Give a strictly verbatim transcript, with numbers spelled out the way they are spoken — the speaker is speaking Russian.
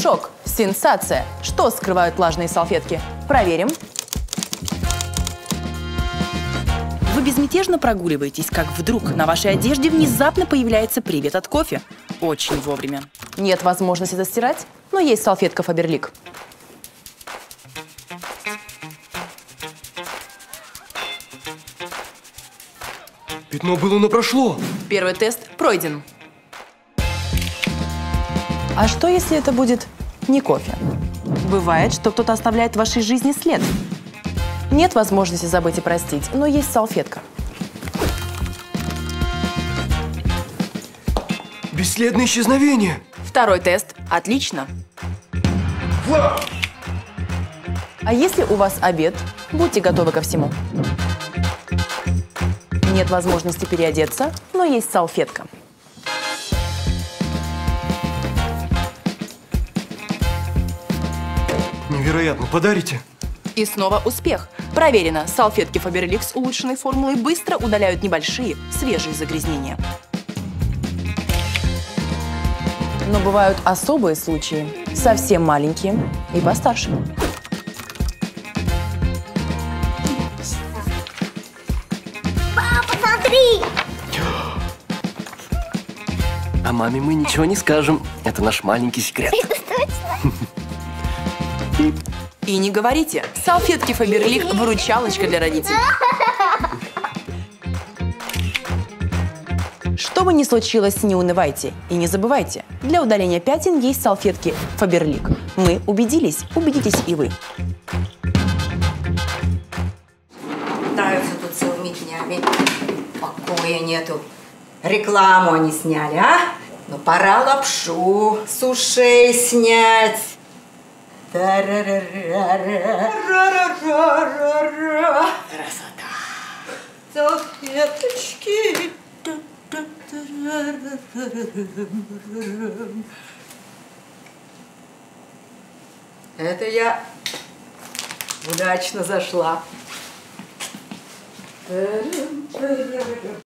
Шок, сенсация. Что скрывают влажные салфетки? Проверим. Вы безмятежно прогуливаетесь, как вдруг на вашей одежде внезапно появляется привет от кофе. Очень вовремя. Нет возможности застирать, но есть салфетка Фаберлик. Пятно было, но прошло. Первый тест пройден. А что, если это будет не кофе? Бывает, что кто-то оставляет в вашей жизни след. Нет возможности забыть и простить, но есть салфетка. Бесследное исчезновение. Второй тест. Отлично. Вау! А если у вас обед, будьте готовы ко всему. Нет возможности переодеться, но есть салфетка. Невероятно. Подарите? И снова успех. Проверено. Салфетки Фаберлик с улучшенной формулой быстро удаляют небольшие, свежие загрязнения. Но бывают особые случаи. Совсем маленькие и постарше. Папа, смотри! А маме мы ничего не скажем. Это наш маленький секрет. И не говорите. Салфетки Фаберлик – выручалочка для родителей. Что бы ни случилось, не унывайте. И не забывайте, для удаления пятен есть салфетки Фаберлик. Мы убедились, убедитесь и вы. Пытаются тут целыми днями. Покоя нету. Рекламу они сняли, а? Ну пора лапшу с ушей снять. Красота. Салфеточки. Это я удачно зашла.